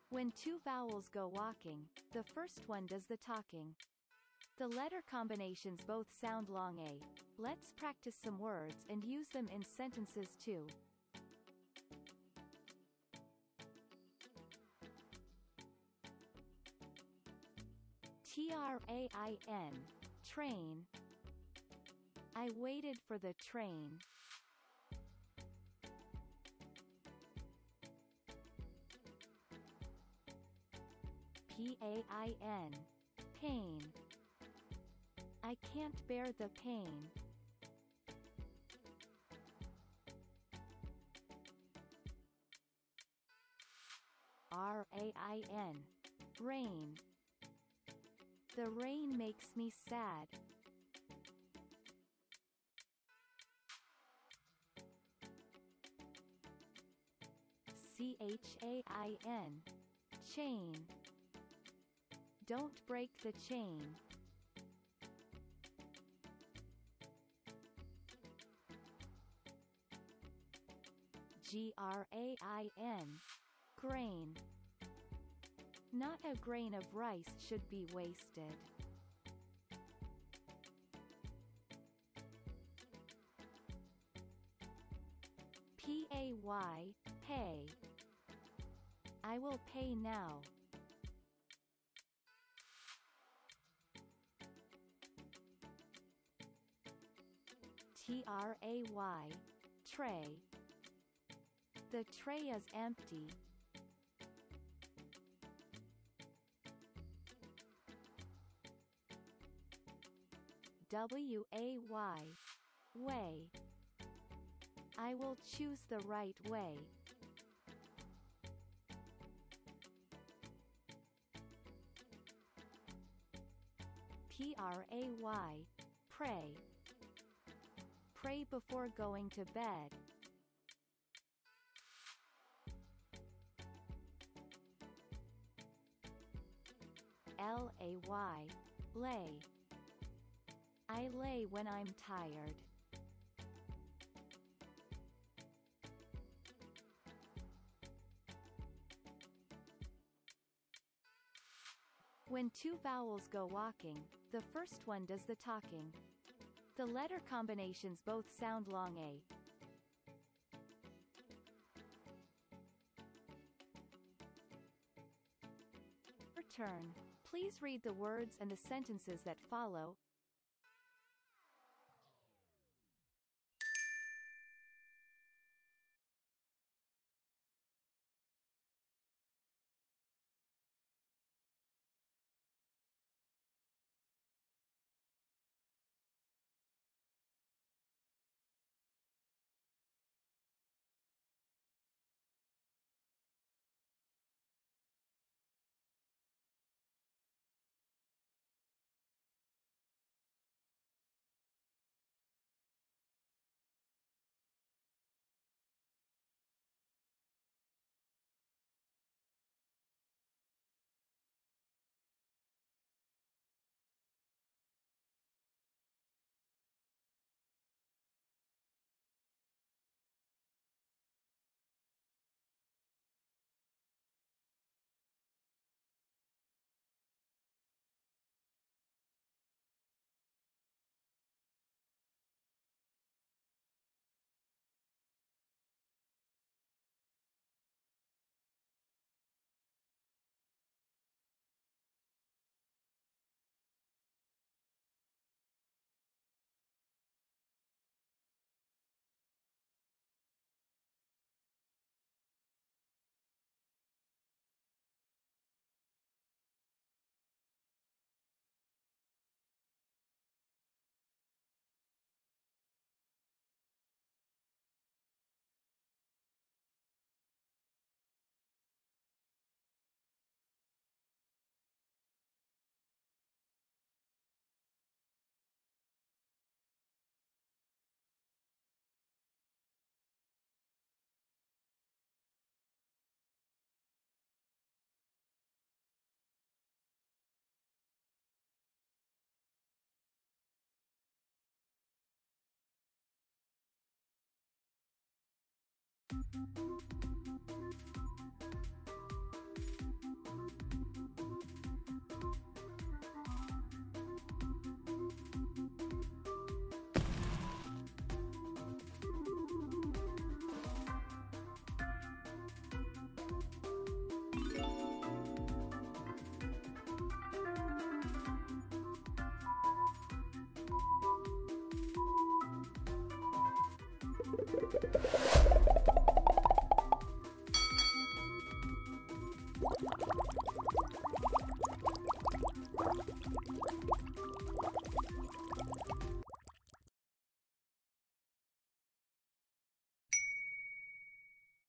When two vowels go walking, the first one does the talking. The letter combinations both sound long A. Let's practice some words and use them in sentences too. Train, train. I waited for the train. Pain, pain. I can't bear the pain. Rain, rain. The rain makes me sad. Chain, chain. Don't break the chain. Grain, grain. Not a grain of rice should be wasted. Pay, pay. I will pay now. Tray, tray. The tray is empty. Way, way. I will choose the right way. Pray, pray. Pray before going to bed. Lay, lay. I lay when I'm tired. When two vowels go walking, the first one does the talking. The letter combinations both sound long A. Your turn. Please read the words and the sentences that follow.